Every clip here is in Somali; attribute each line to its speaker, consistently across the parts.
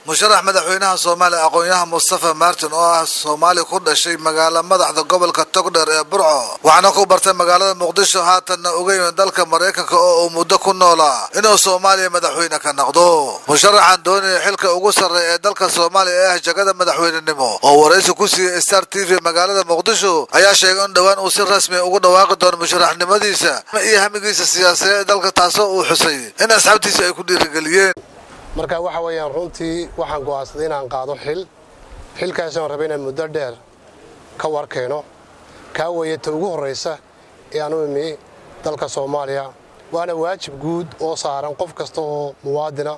Speaker 1: musharax madaxweynaha Soomaaliya aqoonyahan Mustafa Martin oo ah Soomaali ku dhashay magaalada madaxda gobolka Togdheer ee Burco waxaana ku bartay magaalada Muqdisho haatan uga yimid dalka Mareykanka oo muddo ku noolaa inuu Soomaaliya madaxweyne ka noqdo musharaxan doonaya xilka ugu sarreeya ee dalka Soomaaliya ee jagada madaxweynenimo oo wareysi ku siiyay Star TV magaalada Muqdisho ayaa sheegay in dhawaan uu si rasmi ah ugu dhawaaqi doono musharaxnimadiisa iyo hamigiisa siyaasadeed ee dalka taasoo uu xusay in asxaabtiisa ay ku dhiirigeliyeen
Speaker 2: marka waxa weeyaan runtii waxaan go'aansaday inaan qaado xilkaas oo rabay inaan muddo dheer ka warkeeno ka weeyata ugu horeysa ee aanu imi dalka Soomaaliya waana waajib guud oo saaran qof kasta oo muwaadina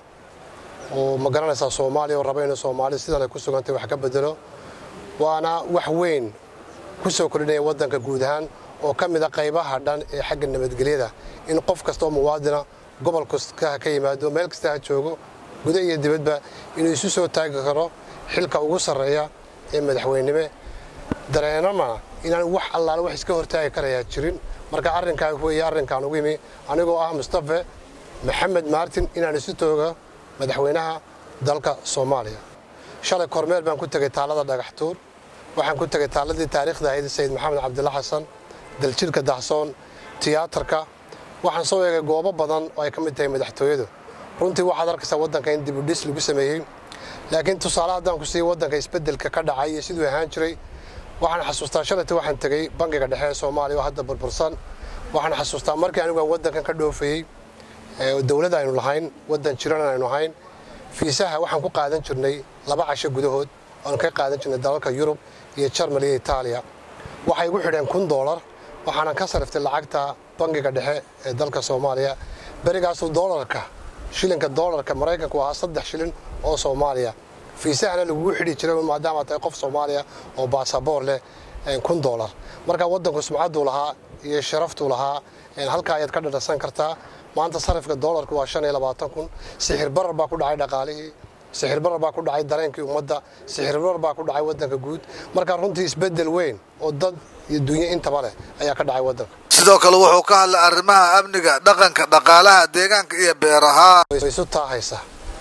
Speaker 2: oo magaranaysa Soomaaliya oo rabay inuu Soomaali sida ay ku sugantay wax ka bedelo waana wax weyn ku soo kordhinaya wadanka guud ahaan oo kamid ah qaybaha dhan ee xagga nabadgelyada in qof kasta oo muwaadina gobol kasta ka yimaado meel kasta ha joogo gudaha iyo dibadba inuu isu soo taagi karo xilka ugu sarreeya ee madaxweynimo dareenama inaan wax allaale wax iska hortaagi karaya jirin marka arrinkan ugu yimi anigoo ah Mustafa Maxamed Martin inaan isu tooga madaxweynaha dalka Soomaaliya shalay kormeer baan ku tagay taalada Dhagaxtuur waxaan ku tagay taaladii taariikhda ahayd Sayid Maxamed Cabdulla Xasan daljirka Dahsoon tiyaatarka waxaan soo eegay goobo badan oo ay ka mid tahay madaxtooyadu runtii waxaad arkaysaa wadanka in dib u dhis lagu sameeyay laakiin tusaale haddaan ku siiyay wadanka isbedelka ka dhacay iyo sidoo ahaan jiray waxaan xasuustaa shalayta waxaan tagay bangiga dhexe ee Soomaaliya oo hadda burbursan waxaan xasuustaa markii anigu wadankan ka dhoofayay dawladda aynu lahayn wadan jiran aynu ahayn fiisaha waxaan ku qaadan jirnay 2 casho gudahood oo ka qaadan jirnay dalalka Yurub iyo Jarmalka iyo Itaaliya waxay ugu xidheen $1 waxaan ka sariftay lacagta bangiga dhexe ee dalka Soomaaliya barigaas $1 shilinka dollarka Mareykanka waa 3 shilin oo Soomaaliya fiisahana lagu xidhi jiray maadaama ay qof Soomaaliya oo baasaboor leh $1 marka wadanku sumcadu lahaa iyo sharaftu lahaa halka ay ka dhadhasan kartaa maanta sarifka dollarku waa 25,000 sixir barar baa ku dhacay dhaqaalihii sixir barar baa ku dhacay dareenkii ummadda sixir barar baa ku dhacay wadanka guud marka runtii isbedel weyn oo dad iyo dunya intaba leh ayaa ka dhacay wadanka
Speaker 1: sidoo kale wuxuu ka hadlay arrimaha amniga dhaqanka dhaqaalaha deegaanka iyo beeraha
Speaker 2: way isu taahaysa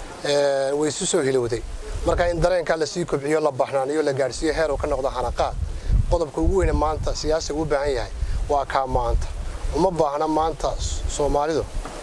Speaker 2: way isu soo hilowday marka in dareenka la sii kobciyo la baxnaaniyo la gaarsiyo heer uu ka noqdo xanaqaad qodobka ugu weyn maanta siyaasiga u baahan yahay waa ka maanta uma baahna maanta Soomaalidu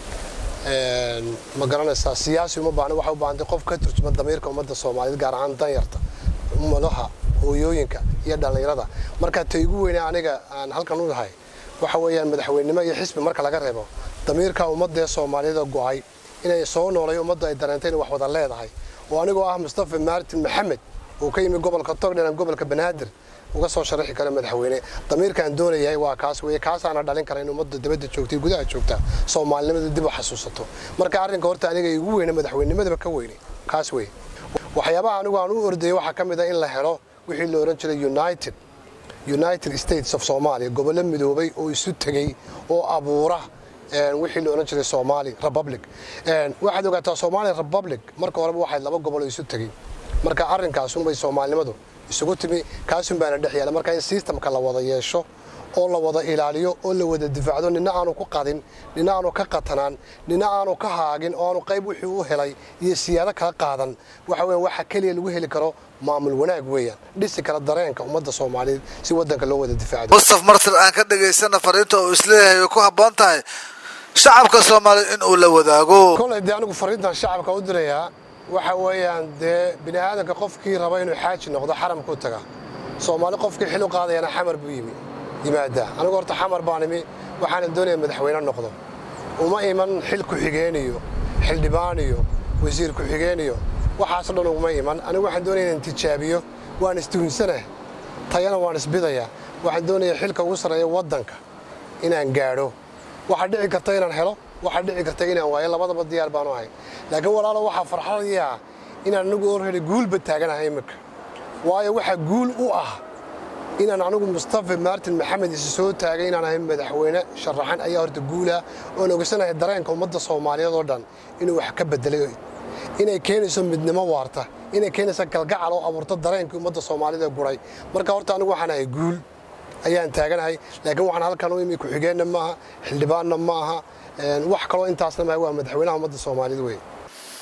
Speaker 2: ma garanaysaa siyaasi uma baahna waxa u baahan qof ka turjuma damiirka ummadda Soomaaliyeed gaar ahaan danyarta ummadaha hooyooyinka iyo dhalinyarada marka tay ugu weyn aniga aan halkan u lahay waxa weeyaan madaxweynimo iyo xisbi marka laga reebo damiirka ummadda Soomaaliyeed go'ay inay soo noolay ummadda ay dareentay wax wada leedahay oo anigoo ah Mustafa Martin Maxamed oo ka yimid gobolka Togdheer gobolka Banaadir uga soo sharaxi kara madaxweyne damiirkan doonayay waa kaas weeye kaasana dhalin kara in ummadda dibadda joogtay gudaha joogta Soomaalinimada dib u xasuusato marka arrinka horta aniga igu weyn madaxweynimada ka weyn kaas weeye waxyaabaha anigu aan u orday waxa kamid ah in la helo wixii la oran jiray United States of Somalia gobol midoobay oo isu tagay oo abuura wixii la oran jiray Somali Republic waxaad ogaataa Somali Republic marka hore waxay 2 gobol oo isu tagay marka arrinkaas bay Soomaalinimadu isugu timi kaasum baana dhaxyala marka in systemka la wada yeesho oo la wada ilaaliyo oo la wada difaacdo nina aanu ku qadin nina aanu ka qatanaan nina aanu ka haagin oo aanu qayb wixii uu helay iyo siyaado kala qaadan waxa weyn waxa kaliya lagu heli karo maamul wanaag weeyaan dhisi kala dareenka ummadda Soomaaliyeed si wadanka loo wada difaacdo
Speaker 1: Mustafa Martin aan ka dhageysana fariinta oo isleeyahay ku haboon tahay shacabka Soomaaliyeed in uu la wadaago
Speaker 2: kulay anigu fariintan shacabka u dirayaa waxa weeyaan bini'aadamka qofkii raba inuu xaaji noqdo xaramku taga Soomaali qofkii xil u qaadayna xamar buu yimi yimaada anigu horta xamar baan imi waxaan doonayaa madaxweyne noqdo uma iman xil ku xigeeniyo xil dibaaniyo wasiir ku xigeeniyo waxaas dhan uma iman anigu waxaan doonayaa in tijaabiyo waan istuunsanahay tayana waan isbidaya waxaan doonayaa xilka ugu sareeyo wadanka inaan gaaro waxa dhici karta inaan helo waxa dhici karta inaan waayo labadaba diyaar baan u ahay laakiin walaalo waxa farxadaya inaan anigu already guulba taaganahay imika waayo waxa guul u ah inaan anigu Mustafa Martin Maxamed soo taagay inaan ahay madaxweyne sharaxan ayaa horta guula oo noqosanahay dareenka ummadda Soomaaliyeed oo dhan inuu wax ka bedelay inay keenayso midnimo waarta inay keenayso kalgacal oo abuurto dareenka ummadda Soomaaliyeed guray marka horta anigu waxaan ahay guul ayaan taaganahay laakiin waxaan halkan u imi ku xigeenna maaha xildhibaanna maaha wax kale intaasna ma waa madaxweynaha ummadda Soomaaliyeed weey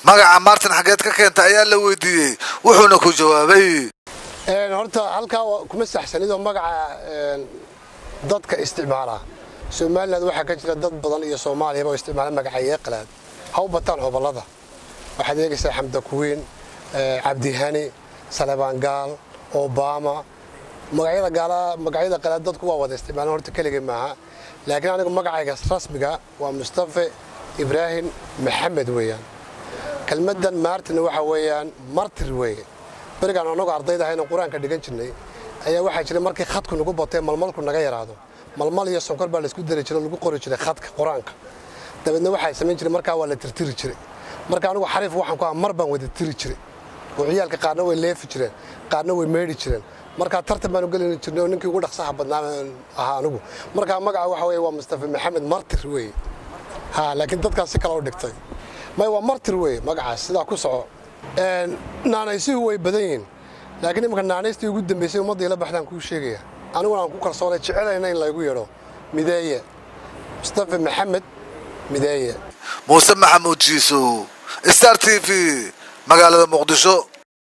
Speaker 1: magaca Martin xageed ka keenta ayaa la weydiiyey wuxuuna ku jawaabay
Speaker 2: horta halkaa kuma saxsanido magaca dadka isticmaala Soomaaliland waxa ka jira dad badan iyo Soomaaliya oo isticmaala magaca qalaad haw bataan hobalada waxa deegaysa Xamda Kuween Cabdi Hani Salabaan Gaal Obama magacyada qalaad dadku waa wada isticmaalaan horta kaliya maaha laakiin anigu magacayga rasmiga waa Mustafa Ibrahim Maxamed weeyaan kelmadan Martin waxa weeyaan martir weeye barigaan anagu ardayda hayna quraanka dhigan jirnay ayaa waxa jiray markii khadku nagu batay malmalku naga yaraado malmal iyo sonkor baa la isku dari jiray lagu qori jiray khadka quraanka dabadna waxa sameyn jiray markaa waa la tirtiri jiray marka anigu xariif waxaan ku mar baan wada tiri jiray oo ciyaalka qaarna way leefi jireen qaarna way meedhi jireen marka tartan baan u galin jirnay ninkii ugu dhaqsaha badnaa ahaa anigu marka magaca waxa weeye waa Mustafa Maxamed martir weeye laakiin dadkaas si kala u dhigtay waa martir weeye magacaas sida ku soco naanaysi way badan yihiin laakiin imka naanaystii ugu dambeysay ummadii la baxdaan ku sheegaya anigu aan ku kalsoonay jecelayna in la igu yeero mideeye Mustafa Maxamed mideeye
Speaker 1: Muuse Maxamuud Jiiso Star TV magaalada Muqdisho